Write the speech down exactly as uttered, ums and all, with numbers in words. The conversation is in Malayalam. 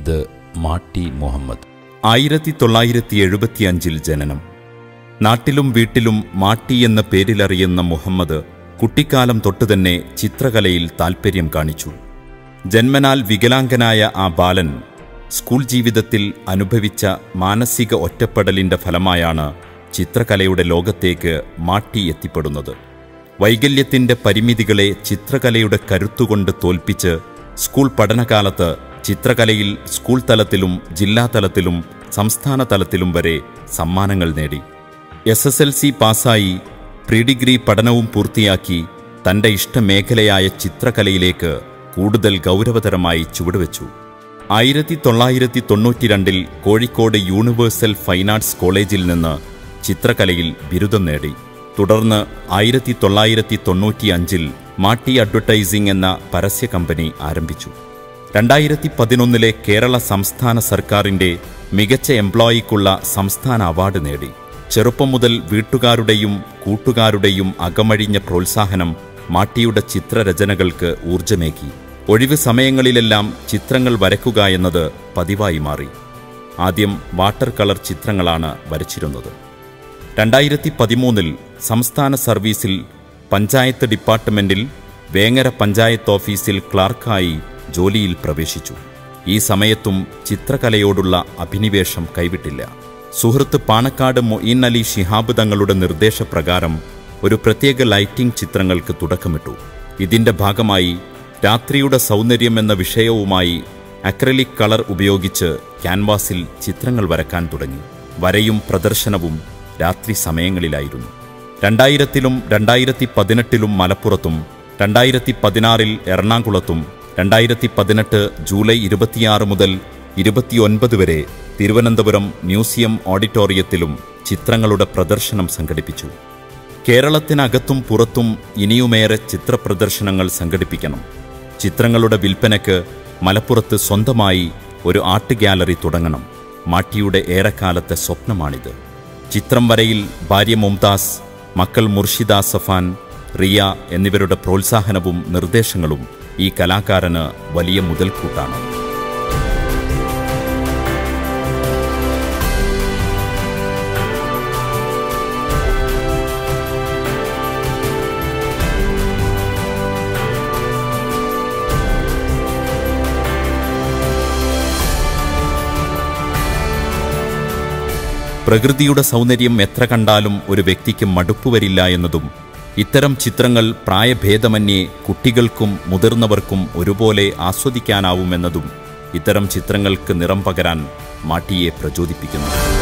ഇത് മാട്ടി മുഹമ്മദ്. ആയിരത്തി തൊള്ളായിരത്തി എഴുപത്തി അഞ്ചിൽ ജനനം. നാട്ടിലും വീട്ടിലും മാട്ടി എന്ന പേരിലറിയുന്ന മുഹമ്മദ് കുട്ടിക്കാലം തൊട്ടുതന്നെ ചിത്രകലയിൽ താൽപ്പര്യം കാണിച്ചു. ജന്മനാൽ വികലാംഗനായ ആ ബാലൻ സ്കൂൾ ജീവിതത്തിൽ അനുഭവിച്ച മാനസിക ഒറ്റപ്പെടലിൻ്റെ ഫലമായാണ് ചിത്രകലയുടെ ലോകത്തേക്ക് മാട്ടി എത്തിപ്പെടുന്നത്. വൈകല്യത്തിൻ്റെ പരിമിതികളെ ചിത്രകലയുടെ കരുത്തുകൊണ്ട് തോൽപ്പിച്ച് സ്കൂൾ പഠനകാലത്ത് ചിത്രകലയിൽ സ്കൂൾ തലത്തിലും ജില്ലാതലത്തിലും സംസ്ഥാന തലത്തിലും വരെ സമ്മാനങ്ങൾ നേടി. എസ് എസ് എൽ സി പാസ്സായി പ്രീ ഡിഗ്രി പഠനവും പൂർത്തിയാക്കി തൻ്റെ ഇഷ്ടമേഖലയായ ചിത്രകലയിലേക്ക് കൂടുതൽ ഗൗരവതരമായി ചുവടുവെച്ചു. ആയിരത്തി തൊള്ളായിരത്തി തൊണ്ണൂറ്റി രണ്ടിൽ കോഴിക്കോട് യൂണിവേഴ്സൽ ഫൈൻ ആർട്സ് കോളേജിൽ നിന്ന് ചിത്രകലയിൽ ബിരുദം നേടി. തുടർന്ന് ആയിരത്തി തൊള്ളായിരത്തി തൊണ്ണൂറ്റി അഞ്ചിൽ മാട്ടി അഡ്വർടൈസിംഗ് എന്ന പരസ്യ കമ്പനി ആരംഭിച്ചു. രണ്ടായിരത്തി പതിനൊന്നിലെ കേരള സംസ്ഥാന സർക്കാരിൻ്റെ മികച്ച എംപ്ലോയിക്കുള്ള സംസ്ഥാന അവാർഡ് നേടി. ചെറുപ്പം മുതൽ വീട്ടുകാരുടെയും കൂട്ടുകാരുടെയും അകമഴിഞ്ഞ പ്രോത്സാഹനം മാട്ടിയുടെ ചിത്രരചനകൾക്ക് ഊർജ്ജമേകി. ഒഴിവ് സമയങ്ങളിലെല്ലാം ചിത്രങ്ങൾ വരയ്ക്കുക എന്നത് പതിവായി മാറി. ആദ്യം വാട്ടർ കളർ ചിത്രങ്ങളാണ് വരച്ചിരുന്നത്. രണ്ടായിരത്തി പതിമൂന്നിൽ സംസ്ഥാന സർവീസിൽ പഞ്ചായത്ത് ഡിപ്പാർട്ട്മെൻറ്റിൽ വേങ്ങര പഞ്ചായത്ത് ഓഫീസിൽ ക്ലാർക്കായി ജോലിയിൽ പ്രവേശിച്ചു. ഈ സമയത്തും ചിത്രകലയോടുള്ള അഭിനിവേശം കൈവിട്ടില്ല. സുഹൃത്ത് പാണക്കാട് മൊയ്ൻ അലി ശിഹാബ് തങ്ങളുടെ നിർദ്ദേശപ്രകാരം ഒരു പ്രത്യേക ലൈറ്റിംഗ് ചിത്രങ്ങൾക്ക് തുടക്കമിട്ടു. ഇതിൻ്റെ ഭാഗമായി രാത്രിയുടെ സൗന്ദര്യം എന്ന വിഷയവുമായി അക്രലിക് കളർ ഉപയോഗിച്ച് ക്യാൻവാസിൽ ചിത്രങ്ങൾ വരക്കാൻ തുടങ്ങി. വരയും പ്രദർശനവും രാത്രി സമയങ്ങളിലായിരുന്നു. രണ്ടായിരത്തിലും രണ്ടായിരത്തി പതിനെട്ടിലും മലപ്പുറത്തും രണ്ടായിരത്തി പതിനാറിൽ എറണാകുളത്തും രണ്ടായിരത്തി പതിനെട്ട് ജൂലൈ ഇരുപത്തിയാറ് മുതൽ ഇരുപത്തിയൊൻപത് വരെ തിരുവനന്തപുരം മ്യൂസിയം ഓഡിറ്റോറിയത്തിലും ചിത്രങ്ങളുടെ പ്രദർശനം സംഘടിപ്പിച്ചു. കേരളത്തിനകത്തും പുറത്തും ഇനിയുമേറെ ചിത്രപ്രദർശനങ്ങൾ സംഘടിപ്പിക്കണം. ചിത്രങ്ങളുടെ വിൽപ്പനയ്ക്ക് മലപ്പുറത്ത് സ്വന്തമായി ഒരു ആർട്ട് ഗ്യാലറി തുടങ്ങണം. മാട്ടിയുടെ ഏറെക്കാലത്തെ സ്വപ്നമാണിത്. ചിത്രം വരയിൽ ഭാര്യ മുംതാസ്, മക്കൾ മുർഷിദ, സഫാൻ, റിയ എന്നിവരുടെ പ്രോത്സാഹനവും നിർദ്ദേശങ്ങളും ഈ കലാകാരന് വലിയ മുതൽക്കൂട്ടാണ്. പ്രകൃതിയുടെ സൗന്ദര്യം എത്ര കണ്ടാലും ഒരു വ്യക്തിക്ക് മടുപ്പ് വരില്ല എന്നതും ഇത്തരം ചിത്രങ്ങൾ പ്രായഭേദമന്യേ കുട്ടികൾക്കും മുതിർന്നവർക്കും ഒരുപോലെ ആസ്വദിക്കാനാവുമെന്നതും ഇത്തരം ചിത്രങ്ങൾക്ക് നിറം പകരാൻ മാട്ടിയെ പ്രചോദിപ്പിക്കുന്നു.